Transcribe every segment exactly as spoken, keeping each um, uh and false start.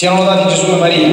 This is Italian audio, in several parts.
Siano lodati Gesù e Maria.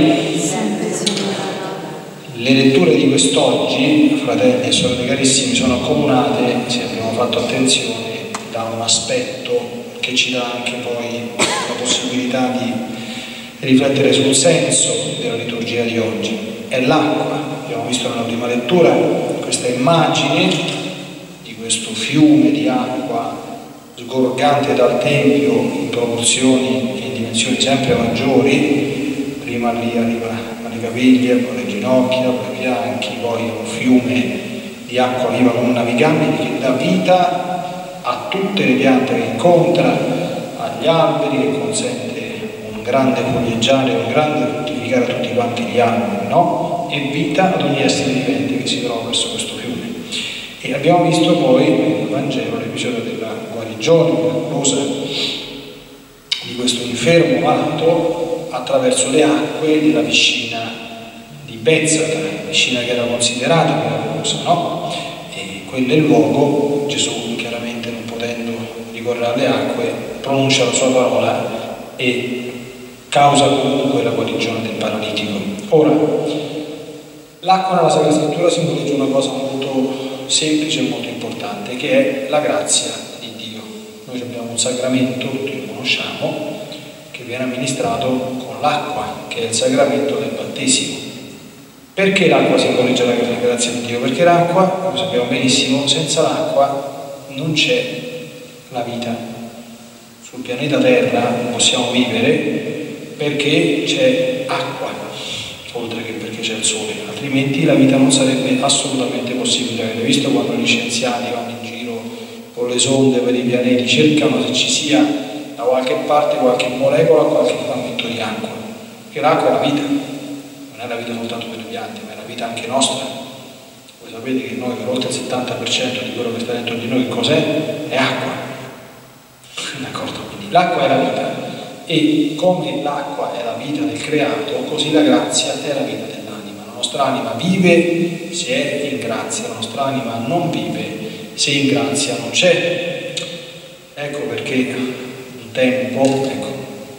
Le letture di quest'oggi, fratelli e sorelle carissimi, sono accomunate, se abbiamo fatto attenzione, da un aspetto che ci dà anche poi la possibilità di riflettere sul senso della liturgia di oggi. È l'acqua. Abbiamo visto nella prima lettura questa immagine di questo fiume di acqua sgorgante dal Tempio in proporzioni e in dimensioni sempre maggiori. Prima lì arriva alle caviglie, poi alle ginocchia, poi ai fianchi, poi un fiume di acqua viva non navigabile che dà vita a tutte le piante che incontra, agli alberi, che consente un grande folieggiare, un grande fruttificare a tutti quanti gli alberi, no? E vita ad ogni essere vivente che si trova verso questo fiume. E abbiamo visto poi nel Vangelo l'episodio della guarigione miracolosa di questo infermo malato attraverso le acque della piscina di Bezzata, piscina che era considerata miracolosa, no? E quello è il luogo. Gesù, chiaramente non potendo ricorrere alle acque, pronuncia la sua parola e causa comunque la guarigione del paralitico. Ora, l'acqua nella Sacra Scrittura simboleggia una cosa molto semplice e molto importante, che è la grazia di Dio. Noi abbiamo un sacramento, tutti lo conosciamo, che viene amministrato con l'acqua, che è il sacramento del battesimo. Perché l'acqua simboleggia la grazia di Dio? Perché l'acqua, come sappiamo benissimo, senza l'acqua non c'è la vita. Sul pianeta Terra non possiamo vivere perché c'è acqua, oltre che perché c'è il sole, altrimenti la vita non sarebbe assolutamente possibile. Avete visto quando gli scienziati vanno in giro con le sonde per i pianeti, cercano se ci sia da qualche parte qualche molecola, qualche frammento di acqua, perché l'acqua è la vita, non è la vita soltanto per le piante, ma è la vita anche nostra. Voi sapete che noi per oltre il settanta per cento di quello che sta dentro di noi che cos'è? È acqua. D'accordo? Quindi l'acqua è la vita. E come l'acqua è la vita del creato, così la grazia è la vita dell'anima. La nostra anima vive se è in grazia, la nostra anima non vive se in grazia non c'è. Ecco perché un tempo, ecco,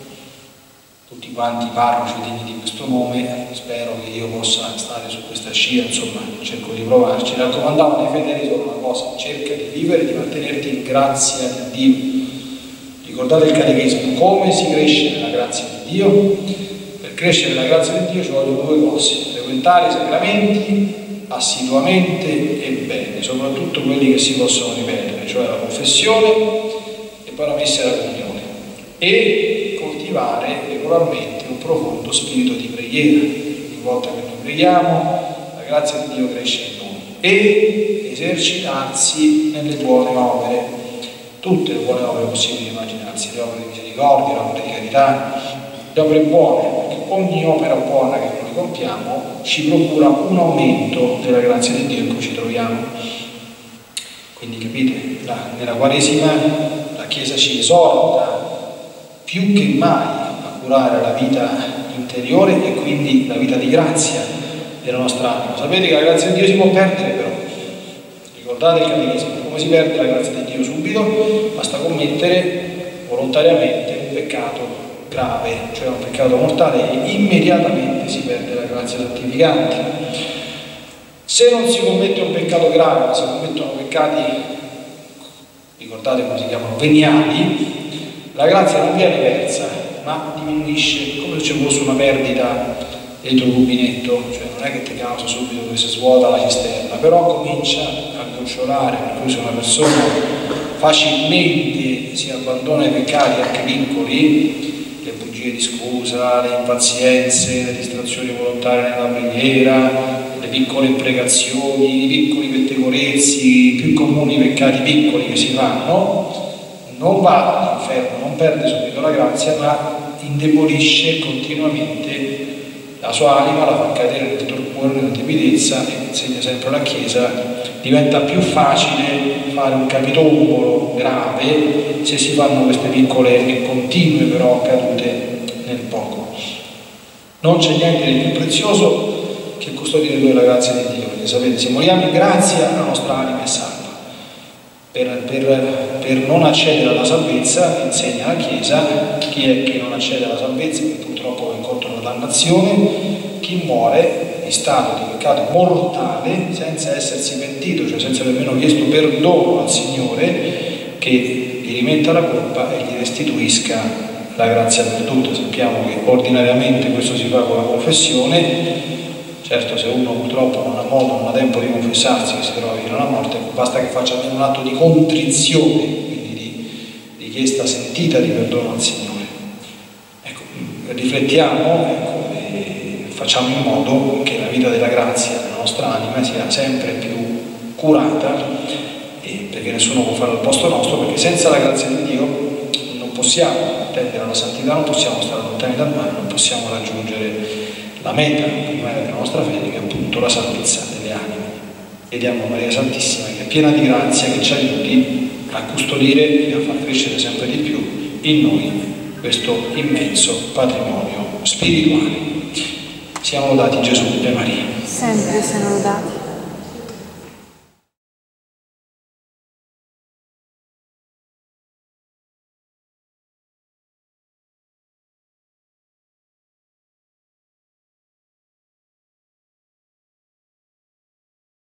tutti quanti i parroci degni di questo nome, spero che io possa stare su questa scia, insomma, cerco di provarci, raccomandavano ai fedeli solo una cosa: cerca di vivere, di mantenerti in grazia di Dio. Ricordate il catechismo, come si cresce nella grazia di Dio? Per crescere nella grazia di Dio ci vogliono due cose: frequentare i sacramenti assiduamente e bene, soprattutto quelli che si possono ripetere, cioè la confessione e poi la messa e la comunione, e coltivare regolarmente un profondo spirito di preghiera. Ogni volta che noi preghiamo, la grazia di Dio cresce in noi, e esercitarsi nelle buone opere, tutte le buone opere possibili immaginarsi, le opere di misericordia, le opere di carità, le opere buone, perché ogni opera buona che noi compiamo ci procura un aumento della grazia di Dio in cui ci troviamo. Quindi capite, la, nella Quaresima la Chiesa ci esorta più che mai a curare la vita interiore e quindi la vita di grazia della nostra anima. Sapete che la grazia di Dio si può perdere, però ricordate il catechismo, come si perde la grazia di Dio? Subito, basta commettere volontariamente un peccato grave, cioè un peccato mortale, e immediatamente si perde la grazia santificante. Se non si commette un peccato grave, ma si commettono peccati, ricordate come si chiamano, veniali, la grazia non viene persa, ma diminuisce, come se ci fosse una perdita dentro il rubinetto, cioè non è che ti causa subito che si svuota la cisterna, però comincia a gocciolare, per cui se una persona facilmente si abbandona ai peccati anche piccoli, le bugie di scusa, le impazienze, le distrazioni volontarie nella preghiera, le piccole imprecazioni, i piccoli pettegolezzi, i più comuni peccati piccoli che si fanno, non va all'inferno, non perde subito la grazia, ma indebolisce continuamente la sua anima, la fa cadere nel torpore, nella timidezza, e insegna sempre la Chiesa, diventa più facile fare un capitombolo grave se si fanno queste piccole e continue però cadute nel poco. Non c'è niente di più prezioso che custodire noi la grazia di Dio, perché sapete, se moriamo in grazia la nostra anima è salva. Per, per, per non accedere alla salvezza, insegna la Chiesa, chi è che non accede alla salvezza, che purtroppo va incontro dannazione, chi muore in stato di peccato mortale senza essersi pentito, cioè senza nemmeno chiesto perdono al Signore che gli rimetta la colpa e gli restituisca la grazia perduta. Sappiamo che ordinariamente questo si fa con la confessione. Certo, se uno purtroppo non ha modo, non ha tempo di confessarsi, che si trova vicino alla morte, basta che faccia almeno un atto di contrizione, quindi di richiesta sentita di perdono al Signore. Ecco, riflettiamo, ecco, e facciamo in modo che la vita della grazia della nostra anima sia sempre più curata, e perché nessuno può fare al posto nostro, perché senza la grazia di Dio non possiamo tendere alla santità, non possiamo stare lontani dal male, non possiamo raggiungere la meta primaria della nostra fede, che è appunto la salvezza delle anime. Chiediamo a Maria Santissima, che è piena di grazia, che ci aiuti a custodire e a far crescere sempre di più in noi questo immenso patrimonio spirituale. Siamo lodati Gesù e Maria. Sempre siano lodati.